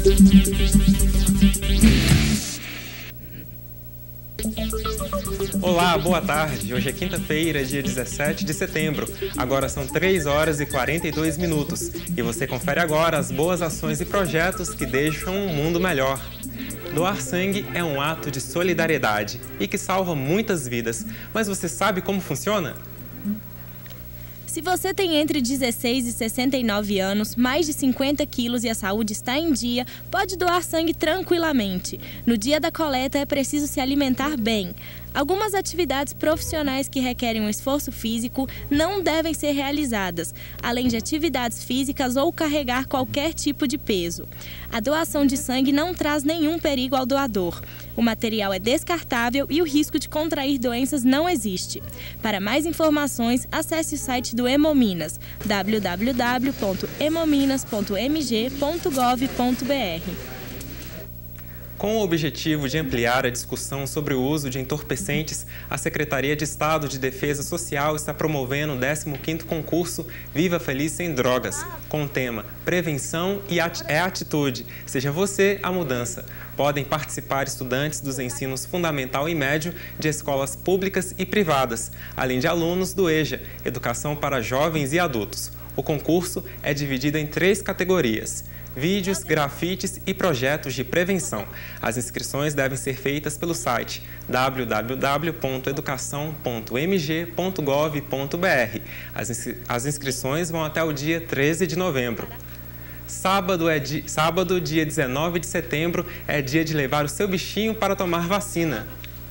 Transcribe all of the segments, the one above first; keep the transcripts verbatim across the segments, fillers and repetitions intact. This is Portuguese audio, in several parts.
Olá, boa tarde. Hoje é quinta-feira, dia dezessete de setembro. Agora são três horas e quarenta e dois minutos. E você confere agora as boas ações e projetos que deixam um mundo melhor. Doar sangue é um ato de solidariedade e que salva muitas vidas. Mas você sabe como funciona? Se você tem entre dezesseis e sessenta e nove anos, mais de cinquenta quilos e a saúde está em dia, pode doar sangue tranquilamente. No dia da coleta é preciso se alimentar bem. Algumas atividades profissionais que requerem um esforço físico não devem ser realizadas, além de atividades físicas ou carregar qualquer tipo de peso. A doação de sangue não traz nenhum perigo ao doador. O material é descartável e o risco de contrair doenças não existe. Para mais informações, acesse o site do Hemominas, w w w ponto hemominas ponto m g ponto gov ponto b r. Com o objetivo de ampliar a discussão sobre o uso de entorpecentes, a Secretaria de Estado de Defesa Social está promovendo o décimo quinto concurso Viva Feliz Sem Drogas, com o tema Prevenção e é Atitude. Seja você a mudança. Podem participar estudantes dos ensinos fundamental e médio de escolas públicas e privadas, além de alunos do EJA, Educação para Jovens e Adultos. O concurso é dividido em três categorias: vídeos, grafites e projetos de prevenção. As inscrições devem ser feitas pelo site w w w ponto educação ponto m g ponto gov ponto b r. As, inscri as inscrições vão até o dia treze de novembro. Sábado, é di Sábado, dia dezenove de setembro, é dia de levar o seu bichinho para tomar vacina.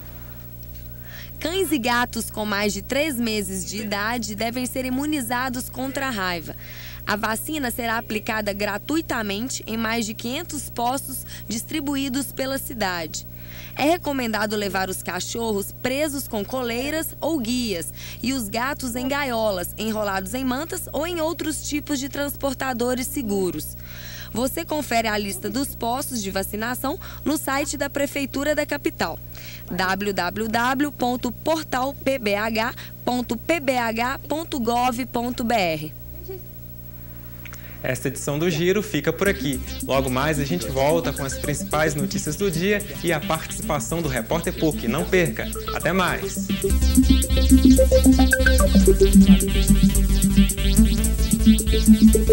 Cães e gatos com mais de três meses de idade devem ser imunizados contra a raiva. A vacina será aplicada gratuitamente em mais de quinhentos postos distribuídos pela cidade. É recomendado levar os cachorros presos com coleiras ou guias e os gatos em gaiolas, enrolados em mantas ou em outros tipos de transportadores seguros. Você confere a lista dos postos de vacinação no site da Prefeitura da capital, w w w ponto portal p b h ponto p b h ponto gov ponto b r. Esta edição do Giro fica por aqui. Logo mais a gente volta com as principais notícias do dia e a participação do repórter P U C. Não perca! Até mais! Música